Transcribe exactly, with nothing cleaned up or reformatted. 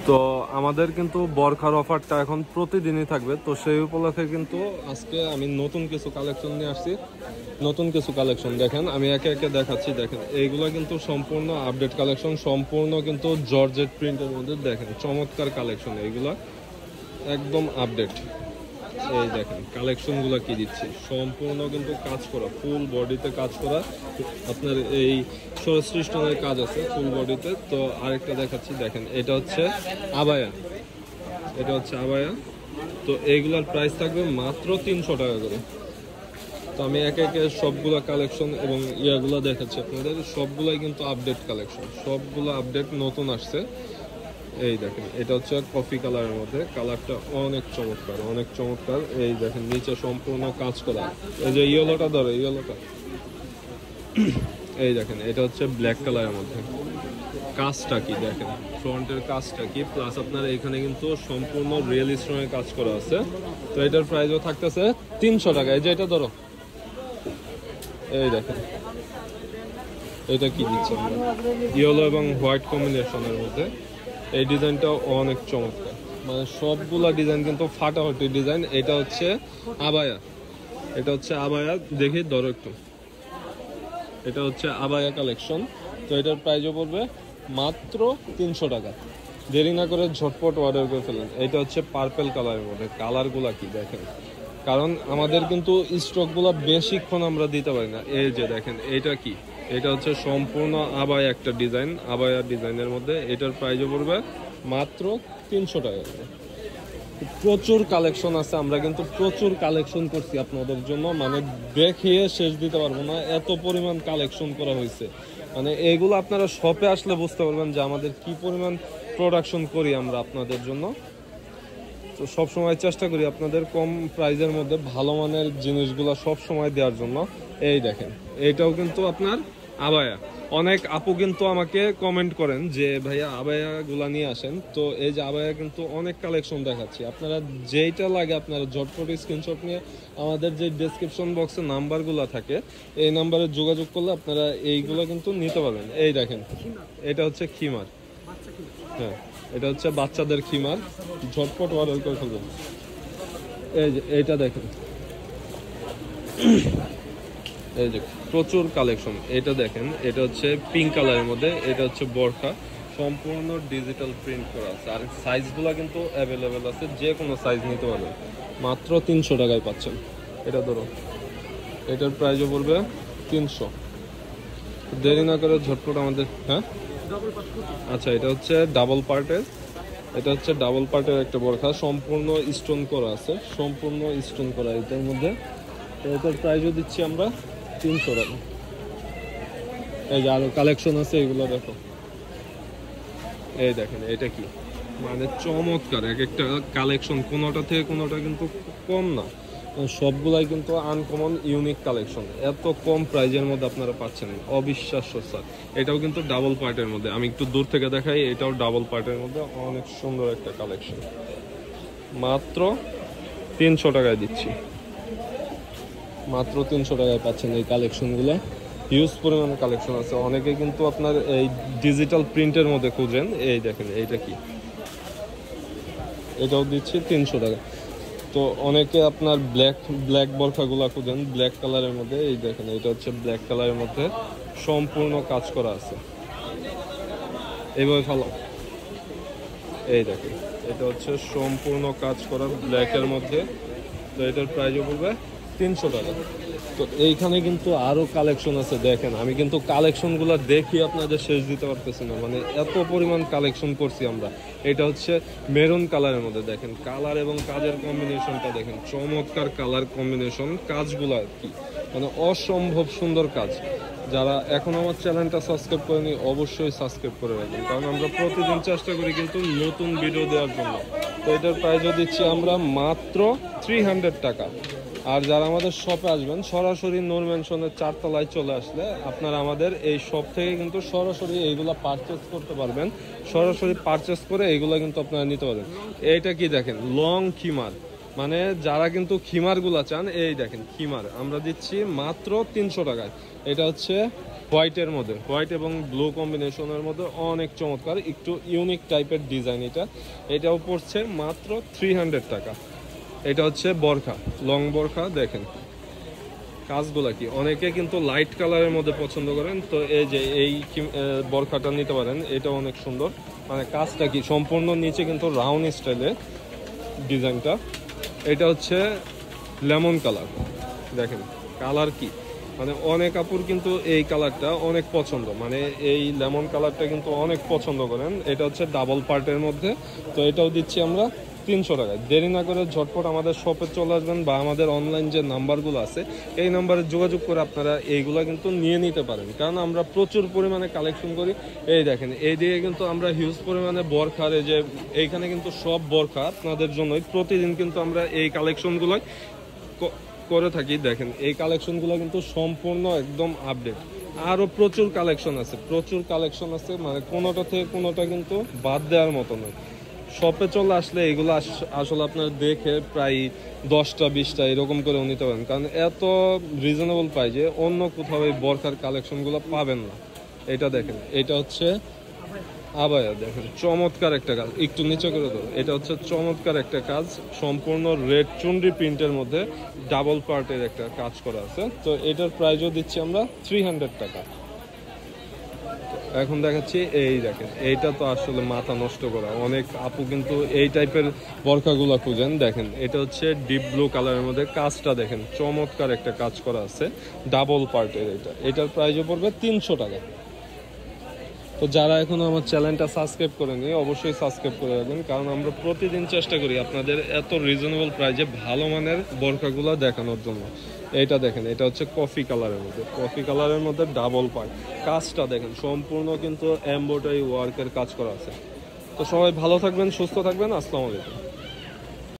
তো আমাদের কিন্তু বরখার অফারটা এখন প্রতিদিনই থাকবে, তো সেই উপলক্ষে কিন্তু আজকে আমি নতুন কিছু কালেকশন নিয়ে আসছি। নতুন কিছু কালেকশন দেখেন, আমি একে একে দেখাচ্ছি। দেখেন এইগুলো কিন্তু সম্পূর্ণ আপডেট কালেকশন, সম্পূর্ণ কিন্তু জর্জেট প্রিন্টের মধ্যে। দেখেন চমৎকার কালেকশন, এইগুলা একদম আপডেট। এই দেখেন কালেকশনগুলো কি দিচ্ছি, সম্পূর্ণ কিন্তু কাজ করা, ফুল বডিতে কাজ করা। আপনার এই সরস্বতী স্টোনের কাজ আছে ফুল বডিতে। তো আরেকটা দেখাচ্ছি, দেখেন এটা হচ্ছে আবায়া, এটা হচ্ছে আবায়া। তো এইগুলার প্রাইস থাকবে মাত্র তিনশো টাকা করে। তো আমি একে একে সবগুলা কালেকশন এবং ইয়াগুলো দেখাচ্ছি আপনাদের। সবগুলাই কিন্তু আপডেট কালেকশন, সবগুলো আপডেট নতুন আসছে। এই দেখেন এটা হচ্ছে কফি কালারের মধ্যে, কালারটা অনেক চমৎকার, অনেক চমৎকার। এই দেখেন নিচে সম্পূর্ণ কাজ করা। এই যে ইয়েলোটা ধরো, ইয়েলোটা এই দেখেন এটা হচ্ছে ব্ল্যাক কালারের মধ্যে। কাজটা কি দেখেন, ফ্রন্টের কাজটা কি, প্লাস আপনার এখানে কিন্তু সম্পূর্ণ রিয়েল স্টোনের কাজ করা আছে। তো এটার প্রাইসও থাকতেছে তিনশো টাকা। এই যে এটা ধরো, এই দেখেন এটা কি দিচ্ছে আমরা, ইয়েলো এবং হোয়াইট কম্বিনেশনের মধ্যে। এই ডিজাইনটাও অনেক চমৎকার, মানে সবগুলা ডিজাইন কিন্তু ফাটাফাটি ডিজাইন। এটা হচ্ছে আবায়া, এটা হচ্ছে আবায়া, দেখি ধরো একটু। এটা হচ্ছে আবায়া কালেকশন। তো এটার প্রাইসও পড়বে মাত্র তিনশো টাকা। দেরি না করে ঝটপট অর্ডার করে ফেলেন। এটা হচ্ছে পার্পেল কালারের মধ্যে, কালারগুলা কি দেখেন, কারণ আমাদের কিন্তু স্টকগুলো বেশিক্ষণ আমরা দিতে পারি না। এই যে দেখেন এটা কি, এটা হচ্ছে সম্পূর্ণ আবায়া একটা ডিজাইন, আবায়া ডিজাইনের মধ্যে। এটার প্রাইসও পড়বে মাত্র তিনশো টাকা। প্রচুর কালেকশন আছে, আমরা কিন্তু প্রচুর কালেকশন করছি আপনাদের জন্য, মানে দেখিয়ে শেষ দিতে পারবো না, এত পরিমাণ কালেকশন করা হয়েছে। মানে এগুলো আপনারা শপে আসলে বুঝতে পারবেন যে আমাদের কি পরিমাণ প্রোডাকশন করি আমরা আপনাদের জন্য। তো সবসময় চেষ্টা করি আপনাদের কম প্রাইজের মধ্যে ভালো মানের জিনিসগুলো সব সময় দেওয়ার জন্য। এই দেখেন এইটাও কিন্তু আপনার আবায়া। অনেক আপু কিন্তু আমাকে কমেন্ট করেন যে ভাইয়া আবায়াগুলা নিয়ে আসেন। তো এই যে আবায়া কিন্তু অনেক কালেকশন দেখাচ্ছি, আপনারা যেইটা লাগে আপনারা ঝটপট স্ক্রিনশট নিয়ে আমাদের যে ডেসক্রিপশন বক্সে নাম্বারগুলো থাকে এই নাম্বারে যোগাযোগ করলে আপনারা এইগুলো কিন্তু নিতে পারবেন। এই দেখেন এটা হচ্ছে খিমার, হ্যাঁ এটা হচ্ছে বাচ্চাদের খিমার, ঝটপট অর্ডার করে ফেলবেন। এই যে এইটা দেখেন, এই যে প্রচুর কালেকশন। এটা দেখেন এটা হচ্ছে পিঙ্ক কালারের মধ্যে, এটা হচ্ছে বোরখা, সম্পূর্ণ ডিজিটাল প্রিন্ট করা আছে। আর সাইজগুলো কিন্তু অ্যাভেলেবেল আছে, যে কোনো সাইজ নিতে পারবেন। মাত্র তিনশো টাকায় পাচ্ছেন। এটা ধরো, এটার প্রাইসও পড়বে তিনশো। দেরি না করে ঝটপট আমাদের, হ্যাঁ আচ্ছা এটা হচ্ছে ডাবল পার্টের, এটা হচ্ছে ডাবল পার্টের একটা বোরখা, সম্পূর্ণ স্টোন করা আছে, সম্পূর্ণ স্টোন করা এটার মধ্যে। তো এটার প্রাইসও দিচ্ছি আমরা তিনশো টাকা। এই যে আরো কালেকশন আছে, এগুলো দেখো। এই দেখেন এটা কি, মানে চমৎকার এক একটা কালেকশন, কোনোটা থেকে কোনোটা কিন্তু কম না, সবগুলাই কিন্তু আনকমন ইউনিক কালেকশন। এত কম প্রাইজের মধ্যে আপনারা পাচ্ছেন, অবিশ্বাস্য স্যার। এটাও কিন্তু ডাবল পার্টের মধ্যে, আমি একটু দূর থেকে দেখাই। এটাও ডাবল পার্টের মধ্যে, অনেক সুন্দর একটা কালেকশন। মাত্র তিনশো টাকায় দিচ্ছি, মাত্র তিনশো টাকায় পাচ্ছেন এই কালেকশনগুলো। হিউজ পরিমাণে কালেকশন আছে। অনেকে কিন্তু আপনার এই ডিজিটাল প্রিন্টের মধ্যে খুঁজেন। এই দেখেন এইটা কি, এটাও দিচ্ছি তিনশো টাকা। তো অনেকে আপনার ব্ল্যাক ব্ল্যাক বোরখাগুলা খুঁজেন ব্ল্যাক কালারের মধ্যে। এই দেখেন এটা হচ্ছে ব্ল্যাক কালারের মধ্যে, সম্পূর্ণ কাজ করা আছে। এইভাবে ভালো, এই দেখেন এটা হচ্ছে সম্পূর্ণ কাজ করা ব্ল্যাকের মধ্যে। তো এটার প্রাইসও পড়বে তিনশো টাকা। তো এইখানে কিন্তু আরো কালেকশন আছে, দেখেন আমি কিন্তু কালেকশনগুলো দেখি আপনাদের শেষ দিতে পারতেছি না, মানে এত পরিমাণ কালেকশন করছি আমরা। এটা হচ্ছে মেরুন কালারের মধ্যে, দেখেন কালার এবং কাজের কম্বিনেশনটা দেখেন, চমৎকার কালার কম্বিনেশন, কাজগুলো কি মানে অসম্ভব সুন্দর কাজ। যারা এখন আমার চ্যানেলটা সাবস্ক্রাইব করেনি অবশ্যই সাবস্ক্রাইব করে রাখবেন, কারণ আমরা প্রতিদিন চেষ্টা করি কিন্তু নতুন ভিডিও দেওয়ার জন্য। তো এটার প্রাইসও দিচ্ছি আমরা মাত্র থ্রি হান্ড্রেড টাকা। আর যারা আমাদের শপে আসবেন সরাসরি নূর ম্যানশনের চারতলায় চলে আসলে আপনারা আমাদের এই শপ থেকে কিন্তু সরাসরি এইগুলা পারচেস করতে পারবেন। সরাসরি পারচেস করে এইগুলা কিন্তু আপনারা নিতে পারবেন। এইটা কি দেখেন, লং খিমার, মানে যারা কিন্তু খিমারগুলা চান, এই দেখেন খিমার আমরা দিচ্ছি মাত্র তিনশো টাকায়। এটা হচ্ছে হোয়াইটের মধ্যে, হোয়াইট এবং ব্লু কম্বিনেশনের মধ্যে অনেক চমৎকার, একটু ইউনিক টাইপের ডিজাইন। এটা এটাও পড়ছে মাত্র থ্রি হান্ড্রেড টাকা। এটা হচ্ছে বরখা, লং বরখা। দেখেন কাজগুলা কি, অনেকে কিন্তু লাইট কালারের মধ্যে পছন্দ করেন, তো এই যে এই বরখাটা নিতে পারেন, এটা অনেক সুন্দর। মানে কাজটা কি সম্পূর্ণ নিচে কিন্তু রাউন্ড স্টাইলে ডিজাইনটা। এটা হচ্ছে লেমন কালার। দেখেন কালার কি, মানে অনেক আপুর কিন্তু এই কালারটা অনেক পছন্দ, মানে এই লেমন কালারটা কিন্তু অনেক পছন্দ করেন। এটা হচ্ছে ডাবল পার্টের মধ্যে, তো এটাও দিচ্ছি আমরা তিনশো টাকায়। দেরি না করে ঝটপট আমাদের শপে চলে আসবেন, বা আমাদের অনলাইন যে নাম্বারগুলো আছে এই নাম্বারে যোগাযোগ করে আপনারা এইগুলো কিন্তু নিয়ে নিতে পারেন, কারণ আমরা প্রচুর পরিমাণে কালেকশন করি। এই দেখেন এই দিকে কিন্তু আমরা হিউজ পরিমাণে বরখার, এই যে এইখানে কিন্তু সব বরখা আপনাদের জন্যই প্রতিদিন কিন্তু আমরা এই কালেকশনগুলোই করে থাকি। দেখেন এই কালেকশনগুলো কিন্তু সম্পূর্ণ একদম আপডেট। আরও প্রচুর কালেকশন আছে, প্রচুর কালেকশন আছে, মানে কোনোটা থেকে কোনোটা কিন্তু বাদ দেওয়ার মতো নয়। শপে চলে আসলে এগুলো আসলে আপনার দেখে প্রায় দশটা বিশটা এরকম করে নিতে পারেন, কারণ এত রিজনেবল প্রাইস যে অন্য কোথাও এই বরখার কালেকশনগুলো পাবেন না। এটা দেখেন, এটা হচ্ছে আবায়া। দেখেন চমৎকার একটা কাজ, একটু নিচে করে দেবো। এটা হচ্ছে চমৎকার একটা কাজ, সম্পূর্ণ রেড চুনরি প্রিন্টের মধ্যে ডাবল পার্টের একটা কাজ করা আছে। তো এটার প্রাইসও দিচ্ছি আমরা থ্রি হান্ড্রেড টাকা। এখন দেখাচ্ছি এই দেখেন, এইটা তো আসলে মাথা নষ্ট করা। অনেক আপু কিন্তু এই টাইপের বরখাগুলো খুঁজেন। দেখেন এটা হচ্ছে ডিপ ব্লু কালারের মধ্যে, কাজটা দেখেন চমৎকার একটা কাজ করা আছে ডাবল পার্টের। এটা এটার প্রাইসও পড়বে তিনশো টাকা। তো যারা এখনো আমার চ্যানেলটা সাবস্ক্রাইব করেনি অবশ্যই সাবস্ক্রাইব করে রাখবেন, কারণ আমরা প্রতিদিন চেষ্টা করি আপনাদের এত রিজনেবল প্রাইসে ভালো মানের বরখাগুলো দেখানোর জন্য। এইটা দেখেন, এটা হচ্ছে কফি কালারের মধ্যে, কফি কালারের মধ্যে ডাবল পার্ট। কাজটা দেখেন সম্পূর্ণ কিন্তু এমব্রয়ডারি ওয়ার্কের কাজ করা আছে। তো সবাই ভালো থাকবেন, সুস্থ থাকবেন। আসসালামু আলাইকুম।